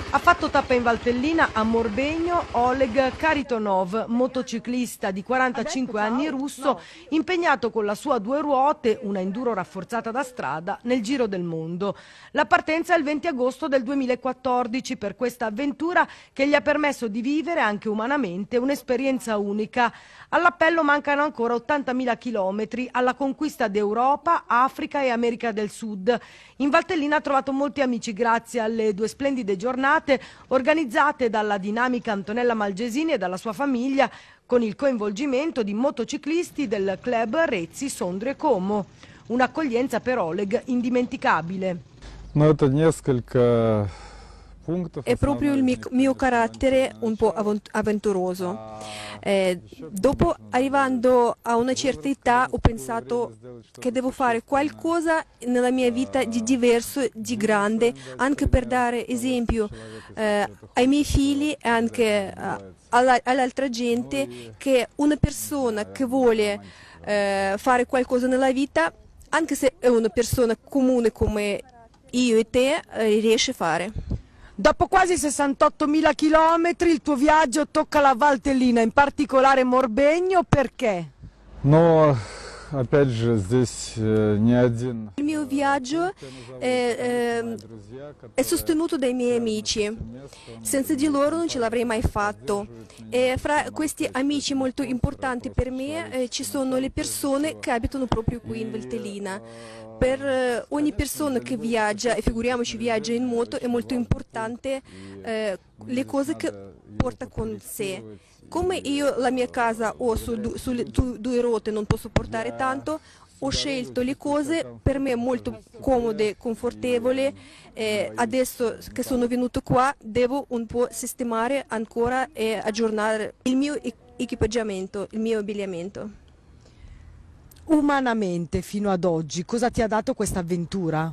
Ha fatto tappa in Valtellina a Morbegno Oleg Karitonov, motociclista di 45 anni russo, impegnato con la sua due ruote, una enduro rafforzata da strada, nel giro del mondo. La partenza è il 20 agosto del 2014 per questa avventura che gli ha permesso di vivere anche umanamente un'esperienza unica. All'appello mancano ancora 80.000 chilometri alla conquista d'Europa, Africa e America del Sud. In Valtellina ha trovato molti amici grazie alle due splendide giornate organizzate dalla dinamica Antonella Malgesini e dalla sua famiglia, con il coinvolgimento di motociclisti del club Rezzi, Sondrio e Como. Un'accoglienza per Oleg indimenticabile. È proprio il mio carattere un po' avventuroso. Dopo, arrivando a una certa età, ho pensato che devo fare qualcosa nella mia vita di diverso, di grande, anche per dare esempio ai miei figli e anche all'altra gente che una persona che vuole fare qualcosa nella vita, anche se è una persona comune come io e te, riesce a fare. Dopo quasi 68.000 chilometri il tuo viaggio tocca la Valtellina, in particolare Morbegno, perché? Il mio viaggio è sostenuto dai miei amici, senza di loro non ce l'avrei mai fatto. E fra questi amici molto importanti per me ci sono le persone che abitano proprio qui in Valtellina. Per ogni persona che viaggia, e figuriamoci viaggia in moto, è molto importante le cose che porta con sé. Come io la mia casa ho sulle due ruote, non posso portare tanto, ho scelto le cose per me molto comode, confortevoli. Adesso che sono venuto qua devo un po' sistemare ancora e aggiornare il mio equipaggiamento, il mio abbigliamento. Umanamente, fino ad oggi, cosa ti ha dato questa avventura?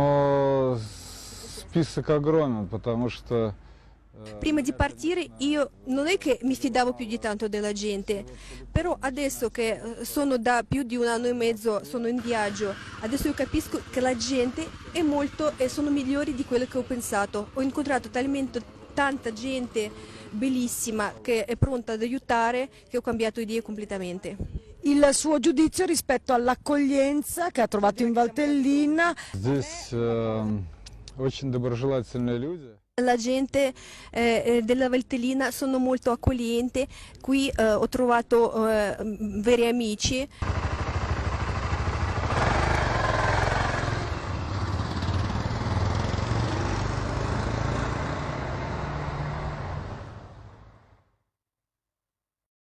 Prima di partire io non è che mi fidavo più di tanto della gente, però adesso che sono da più di un anno e mezzo, sono in viaggio, adesso io capisco che la gente è molto e sono migliori di quello che ho pensato. Ho incontrato talmente tanta gente bellissima che è pronta ad aiutare che ho cambiato idea completamente. Il suo giudizio rispetto all'accoglienza che ha trovato in Valtellina? La gente della Valtellina sono molto accogliente, qui ho trovato veri amici.